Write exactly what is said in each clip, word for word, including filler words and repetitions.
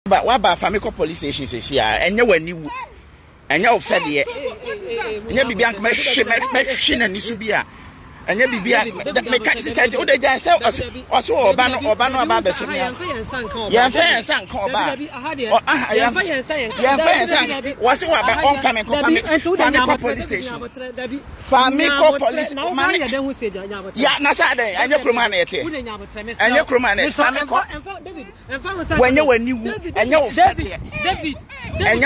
But what about family police station says here? And you when you and you fed it. And you be a machine and Nisubia. And you be a mechanic said, oh, they just also Obano Obano about the Yan Fan San Coba. Yan Fan was about all family police station. Family police. Yeah, Nasade, and your Crumanity. And your Crumanity. When you were new and you David, and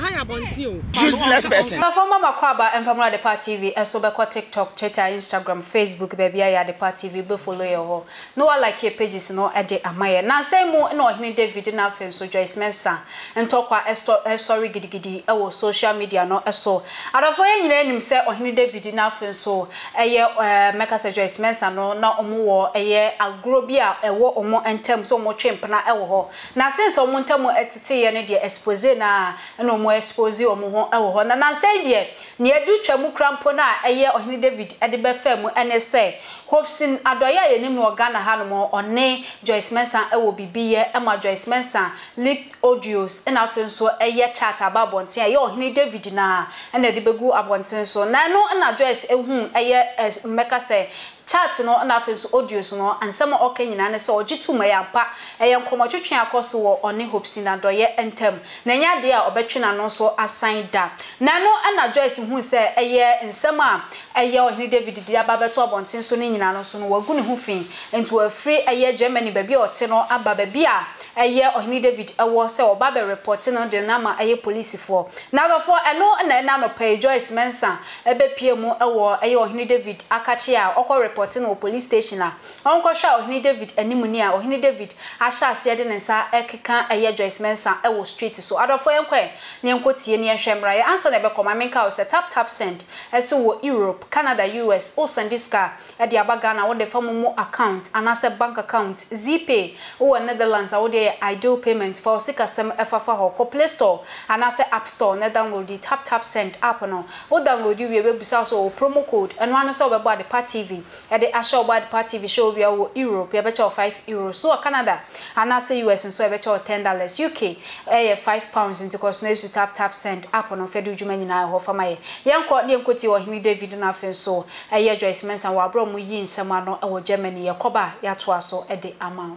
you useless person. From Mama Kwaba and from Adepa T V, and so back TikTok, Twitter, Instagram, Facebook, baby, I Adepa T V, before follow no one like your pages, no Ade Amaya. Now, say more, no, Ohene David, and nothing, so Joyce Mensah, and talk about sorry, giddy giddy, our social media, no, so. Out of when you name say Ohene David, nothing, so a year, make us a Joyce Mensah, no, not more, a year, a grobia, a war or more, and terms so much champ, na ewo. Na since someone tell me etete ye ne de expose na no mo expose o mo ewo na na say de ne adu twam krampo na eye Ohene David e de be fam ene say Hopsin adoya ye nim no Ghana ha no mo one Joyce Mensah ewo bibiye e ma Joyce Mensah leak audios e na afen so eye chat ababonten eye Ohene David na e na de begu abonten so na no na Joyce ehun eye meka say chat no na afiso audios no ansem oka nyina ne se ogitu mayampa eye nkomotwetwe akoso wo one Hopsin adoye entem na nya de a obetwe na no so assign da na no na Joyce hu se eye nsem a eye Ohene David di ababeto abonten so ne nyina no so no wagu ne hu fin ento afri eye Germany baby ote no aba baby a eye Ohene David ewo se oba be report no de na ma eye police for na go for eno na na no pay Joyce Mensah ebe pie mu ewo eye Ohene David akachi a okọ reporting no police station a onko hwa Ohene David animu ni a Ohene David ahya ase de nsa ekeka eye Joyce Mensah ewo street so adofo yenkwe ne enkotie ne enhwemra ye answer na be koma menka o se tap tap send eso wo Europe Canada U S o send this car e de abaga na wo de famu account anase bank account Zpay o Netherlands a wo de ideal payment for sikasem efafa ho ko Play Store anase App Store na download the tap tap send app no o download you we busa so promo code and one so be board Adepa T V e de asho board Adepa T V show we wo Europe e be cho five euros so Canada anase U S so e be cho ten dollars U K e five pounds into cost no use tap tap send app no fedu djuma nyina ho fama ye yenko ne enkoti Ohene David na afen so e ye Joyce Mensah wa bro mu yi nsema no e wo Germany ye koba ya to aso e de ama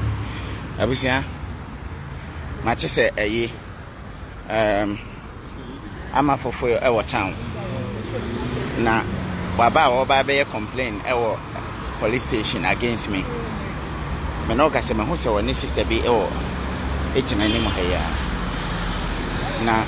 abusia mache se eyi um ama fofo e wo town na waba oba be complain e wo police station against me me no ka se me hu se woni sister bi e wo ejina ni mo haya na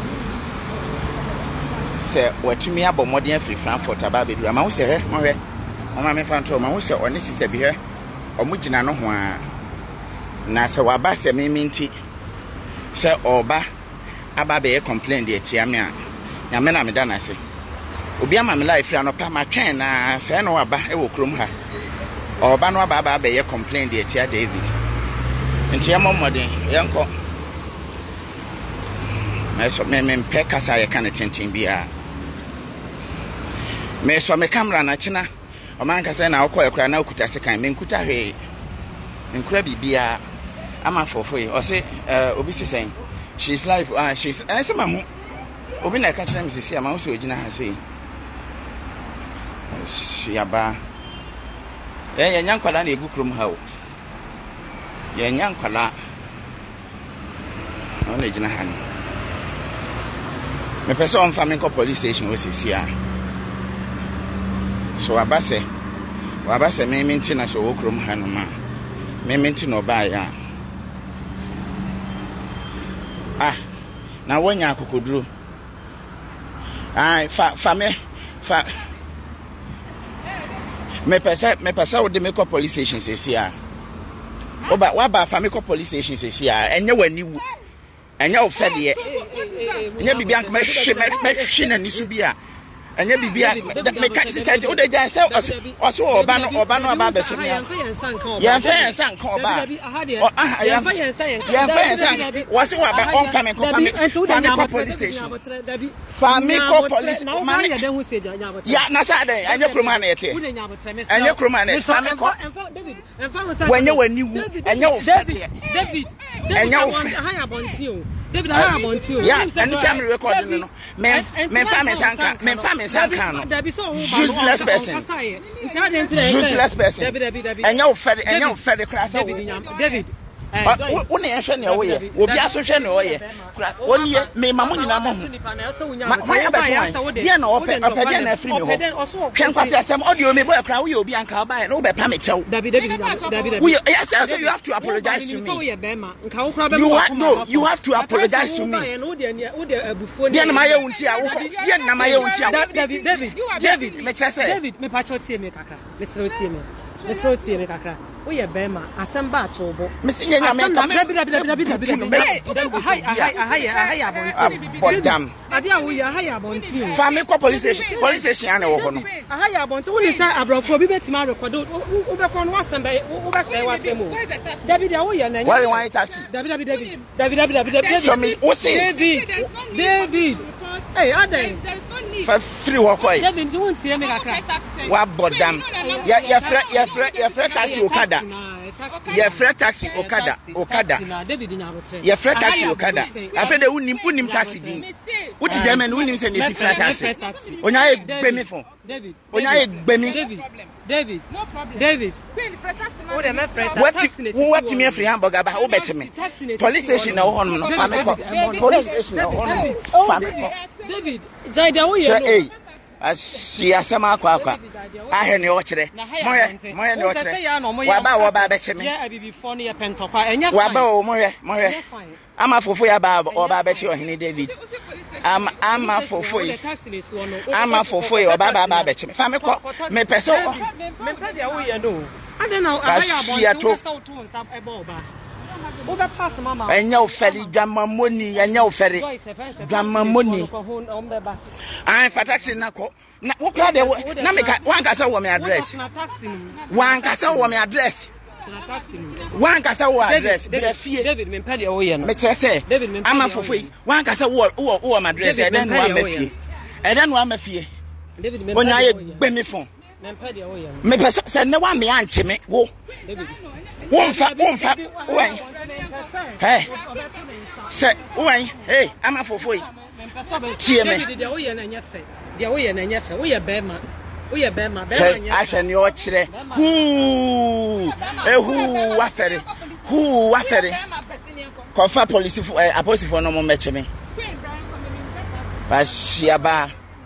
se watumi abomodin afri Frankfurt aba be du ma hu se he mo he o ma me fanto ma hu se oni sister bi he o mu gina no ho a na se waba se me minti se oba aba be complain de tia me a nya me na me da na se obi ama me life ra no pa ma twen na se no waba e wo krom ha oba no aba aba be complain de tia David nti ya momodin yenko me so me me pe kasa ye kan tintin bia me so me camera na china o man kasa na akọ ekura na okuta sekan me nkuta hwe nkura bibia ama fofo yi o se obi sisen she's live ah she's I say mamu obi na ka kira me sisi ama wo se ogina ha sei siaba eh ya nyankwala na egu krom ha o ya nyankwala ona gina ha ni me pese on family police station wo sisi a so abase wabase me minti na so wo krom ha no ma me minti no ba ya ah na wonya akokoduro ai fa fa me fa me pesa me pesa wo de me ko police station sesi a oba wa ba fa me ko police station sesi a enye wani wu enye ofede ye enye bibia nko me hwe me hwe na nisu bia Anya bibia me catch said o de jan say oso oba no oba no aba betu me ya fa yen san kan oba ya fa yen san ya fa yen san wose wa ba on fa me ko fa me ko police station fa me ko police ya na sa den anya kroma na yete anya kroma na fa me ko wanya wani wu anya wo fa David anya wo haya bonti o David haya bonti o ya and time recording no me me fa me sanka me fa me sanka no useless person useless person anya wo fa anya wo fa de class David wo ne ehwe ne wo ye obi aso hwe ne wo ye oni me mamu nyina mo ma ya beto dia na ope ope dia na free me ho hwen kwase asem audio me boy kra wo ye obi anka wo ba no be pa me chew David David David yes so you have to apologize to me you have no you have to apologize to me dia na ma ye unti a wo dia na ma ye unti a David David David me chese David me pa cho tie me kakra me sro tie me me sro tie me kakra Oye bema asamba atobo Missing nya me come David David David David hi hi hi abonti bodam ade a wo ya hi abonti fa me ko police station police station ana wo ho no hi abonti wo ni say abrofo bi betima record wo be ko no asamba wo be say wasemo David a wo ya na why why taxi David David David David David David so me wo say David David hey ade fa free wo koi David won tie me kakra wa bodam ya ya fra ya fra ya fra taxi okada ya fra taxi okada okada ya fra taxi okada afa de unim unim taxi din uti German unim se nesi fra taxi onya e gbemi fon David onya e gbemi David David David o de me fra taxi what me free hamburger ba wo beti me police station na wo hono no fa me ko police station na wo hono fa me ko David jaida wo ye no asi asema akwa akwa ahwe ne o kire moye moye ne o kire wa ba wo ba be chime ya abibifo ne ye pentokwa enya wa ba o moye moye ama fofo ya ba o ba be chi Ohene David ama ama fofo yi ama fofo yi o ba ba ba be chime fa me ko me pese me pe dia wo ye no ade na ahaya abon so to nsa ebe oba Oba pass mama. Enya oferi dwama moni, enya oferi. Dwama moni. Ai fa taxi na ko. Na wo kra de na me ka wan ka say wo me address. Wan ka say wo me address. Wan ka say wo address. Be fie. David me pede wo ye no. Me kire say. Ama fofo yi. Wan ka say wo wo wo my address. E den no am fie. E den no am fie. David me onya ye gbe mi fon. Me pede wo ye no. Me pese say ne wa me anche me wo. David One fat, one fat, one. Hey, say, one, hey, I'm a for free. Tia me. I shall know what's there. Who, who, waffere, who, waffere. Confer police for a police for no more match me. But she about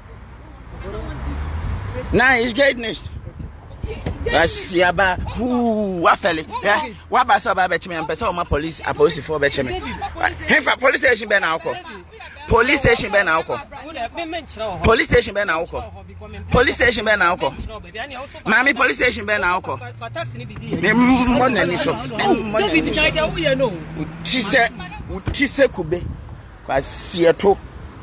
now is greatness. Asi aba hu wa fele ya wa ba so ba be chime am pese o ma police a police for be chime hefa police station be na akọ police station be na akọ police station be na akọ police station be na akọ mami police station be na akọ me mo na ni so mo na ni so ti se ti se kube kwa sieto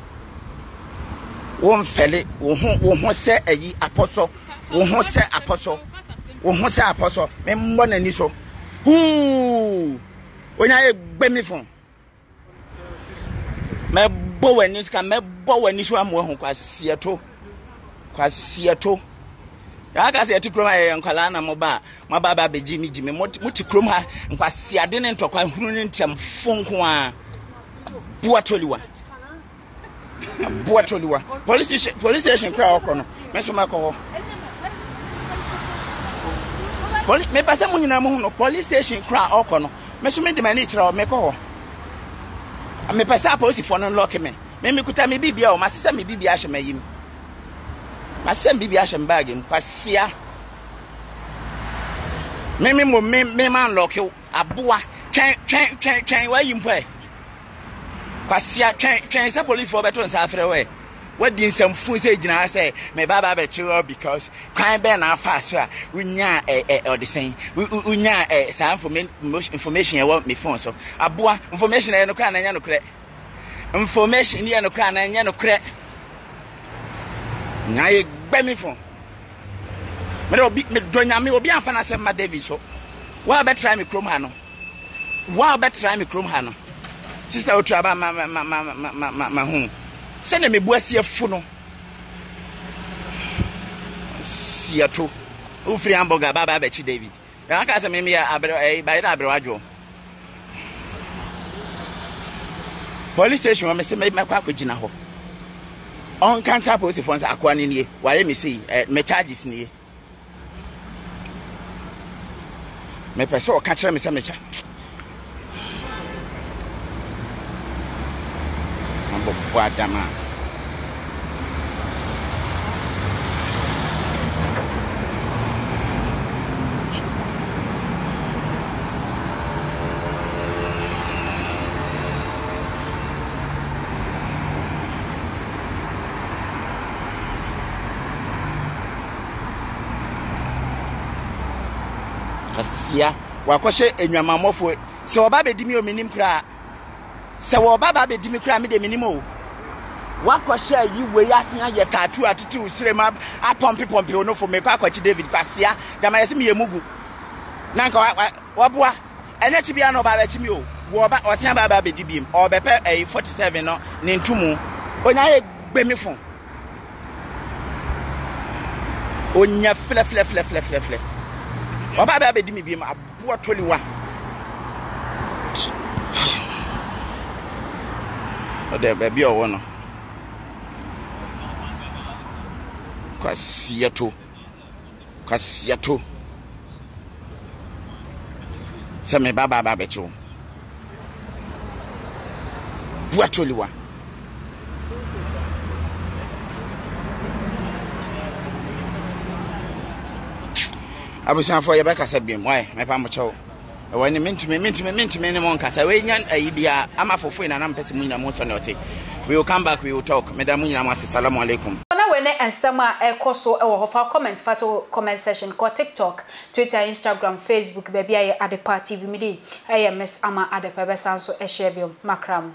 won fele wo ho wo ho se ayi apostle wo ho se apostle wo ho se apostle me mbo na ni so hu onya e gbe mi fun me bo wani ska me bo wani so am wo ho kwasie to kwasie ya ga se tikrom aye nkwala na mo ba mo ba ba beji mi jimi mo tikrom ha nkwase ade ne ntokwa hunu ne ntem fonko a buatoliwa buatoliwa police police station kra okono me so makoho Police me pasa mu nyina mu no police station kra okono me so me de mani kira me ko ho me pasa police for no lock me me me kuta me bibia o masese me bibia hye mayim masese me bibia hye bag em kwasia me me mo me me man lock you aboa twen twen twen twen wa yim pwe kwasia twen twen se police for beto nsa afre we what din some fun say gina say me baba be chill because crime be na fast a unya eh eh or the same unya eh some information e want me phone so aboa information e no kra na nya no kre information e no kra na nya no kre Nyaye gbe me phone. Me obi me donya me obi amfa na Asɛm ma David so. Wa be try me krom ha no. Wa be try me krom ha no. Sister otu aba ma ma ma ma ma ma ma hu. Se na me bu asie fu no. Siato. U free hamburger baba be chi David. Ya ka se me me ya abere eh ba ira abere wadwo. Police station wa me se me kwa akogina ho. On counter police for akwa ni nie. Wa ye me say eh me charges nie. Me pese o ka kire me se me cha. Ambo kwa dama. Asia wakɔhye enwamamɔfo se oba be dimi o minim kra se oba ba be dimi kra me de minim o wakɔhye yi we yasia ye tattoo atiti usire ma apompe pompe ono fo me kwa akɔkye David kwasia dama yesi me yemugu nanka waboa enya chi bia no ba ba chi mi o wo ba osia ba ba be dibim o be pe eh forty-seven no ne ntumu onya ye gbemi fon onya fle fle fle fle fle fle Oba ba be di mi bi ma abo toliwa. Ode be bi owo no. Kwasiato. Kwasiato. Se me baba ba be chiwo. Bo toliwa. Abusan for ye beka sabiem why me pa mo chew e wani mentumi mentumi mentumi ne mon kasa we nya ayibia ama fofo ina na mpese mu nya mo so ne ote we will come back we will talk madam mu nya mo assalamu alaikum na we ne ensem a ekoso e wo hofa comment fato comment section ko TikTok Twitter Instagram Facebook baby aye Adepa T V midi aye Miss Ama Adepa be sanso e share biom makram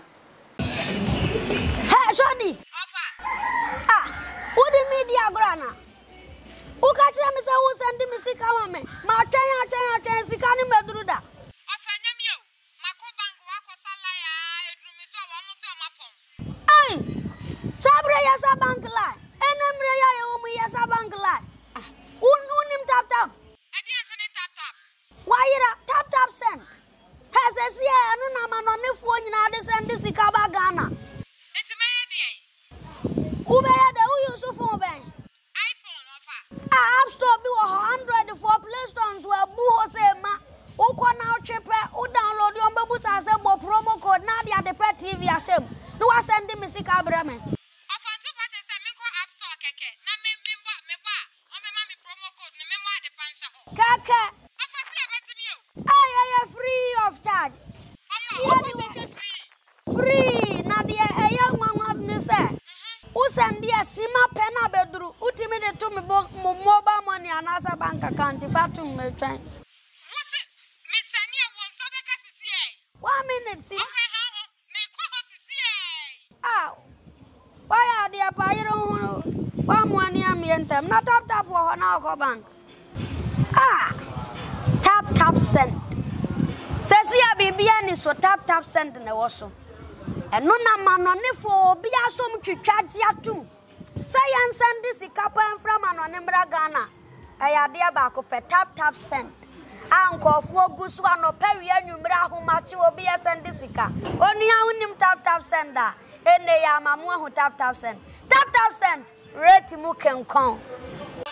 hey Johnny ofa ah udi media grana Uka chira mi se wo send mi sika ma me ma twen atwen atwen sika ni meduru da ofanya mi o mako bank wa ko sala ya edru mi so wa mo so mapon ai sabre ya sa bank la enemre ya ye wo mu ya sa bank la un unim tap tap edi enso ni tap tap wa yira tap tap send ha se si e anu na ma no ne fu nyina de send sika ba Ghana enti me ye de ube ya de u Yusuf oben App Store be one hundred for Play Store so abu ho se ma wo ko na o chepe o download yo mbebu sa se bo promo code na dia Adepa T V asem no wa send me sika bra me ofa two patches se me ko App Store keke na me me ba me ba o me ma me promo code ne me mo Adepa nsha ho keke ofa se ebetimi o ay ay free of charge omo free free na dia eya nwanwa ne se Usan dia sima pena bedru utimi de to me mobile money anasa bank account fatu me twan wose me sani e won sabe ka sisi e one minute si okay ha ho me ko ho sisi e ah why dia pa yiro hu wa mo ani am yentem na tap tap wo na ko bank ah tap tap send sesia bibia ni so tap tap send na wo so eno na manone fo obi asom twitwaje atum say yan send sika pa enfra manone mbra Ghana ayade ba ko pe tap tap send ankofo ogusu anopa wi anwumra ahomache obi ya send sika onua unim tap tap send a ene ya mamu ahu tap tap send tap tap send rate mu kenkon